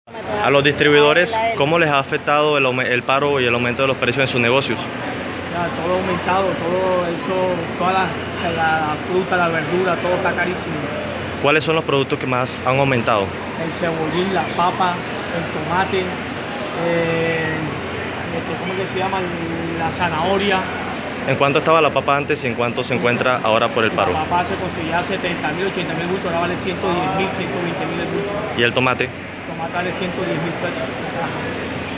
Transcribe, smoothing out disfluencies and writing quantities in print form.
A los distribuidores, ¿cómo les ha afectado el paro y el aumento de los precios en sus negocios? Ya, todo ha aumentado, todo eso, toda la fruta, la verdura, todo está carísimo. ¿Cuáles son los productos que más han aumentado? El cebollín, la papa, el tomate, ¿cómo que se llama? La zanahoria. ¿En cuánto estaba la papa antes y en cuánto se encuentra ahora por el paro? La papa se conseguía 70.000, 80.000 bultos, ahora vale 110.000, 120.000 el bulto. ¿Y el tomate? El tomate vale 110.000 pesos.